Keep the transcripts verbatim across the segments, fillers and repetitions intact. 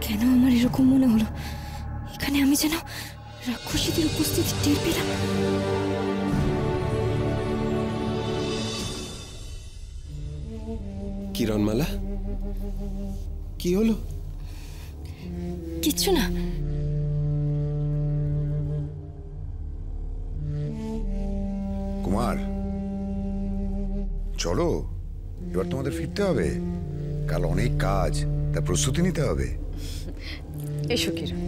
কেন আমার এরকম মনে হলো? এখানে আমি যেন রাক্ষসীদের উপস্থিতি টের পেলাম। কিরণমালা, কি হলো? কিচ্ছু না। কুমার, চলো, এবার তোমাদের ফিরতে হবে। কাল অনেক কাজ, তার প্রস্তুতি নিতে হবে। এসো কিরণ।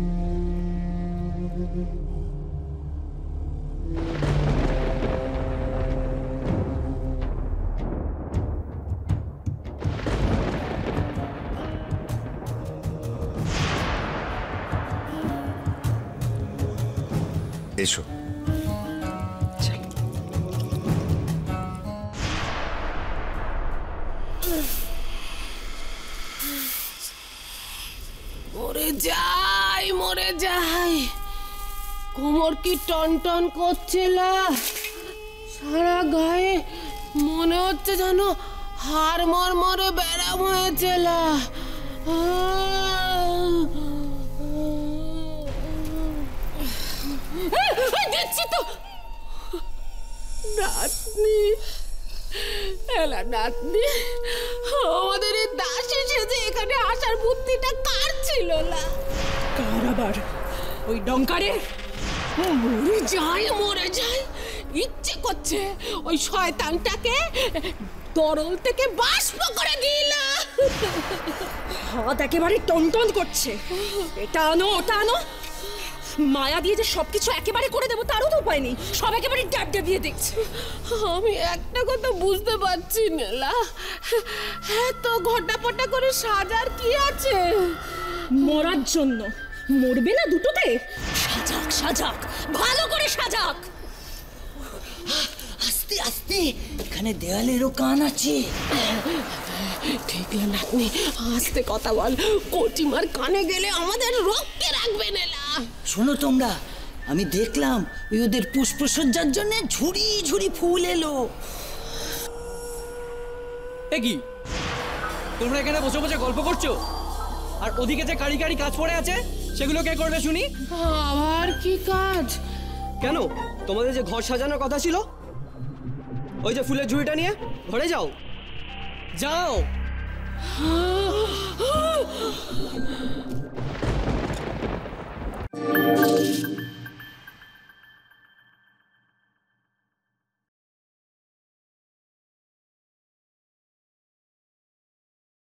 এসো। মরে যাই মরে যাই, কোমর কি টন টন করছিল, সারা গায়ে মনে হচ্ছে যেন হাড় মরমরে ব্যারাম হয়েছিল। দেখছি তো নাতনি, এলা নাতনি, আমাদের এই দাসী সেজে এখানে আসার বুদ্ধিটা কার ছিল? না কার আবার? ওই ডঙ্কারে? মরে যাই মরে যাই, ইচ্ছে করছে ওই শয়তানটাকে তরল থেকে বাষ্প করে দিলাম। হাত একেবারে টনটন করছে। এটা আনো ওটা আনো, মায়া দিয়ে যে সবকিছু একেবারে করে দেবো তারও তো উপায় নেই। সব একেবারে ড্যাব ড্যাবিয়ে দেখছে। আমি একটা কথা বুঝতে পারছি না, এত ঘটাপটা করে সাজার কি আছে? মরার জন্য। মরবে না দুটোতে? সাজাক সাজাক, ভালো করে সাজাক। আস্তে আস্তে, এখানে দেওয়ালেরও কান আছে। ঠিক না নাতনি, আস্তে কথা বল, কচিমার কানে গেলে আমাদের রক্ষে রাখবে না। শোনো তোমরা, আমি দেখলাম ওই ওদের পুষ্পসজ্জার জন্য ঝুড়ি ঝুড়ি ফুল এলো। এ কি তোমরা এখানে বসে বসে গল্প করছো, আর ওদিকে যে কারি কারি কাজ পড়ে আছে সেগুলো কে করবে শুনি? আবার কি কাজ? কেন, তোমাদের যে ঘর সাজানোর কথা ছিল, ওই যে ফুলের ঝুড়িটা নিয়ে ঘরে যাও যাও।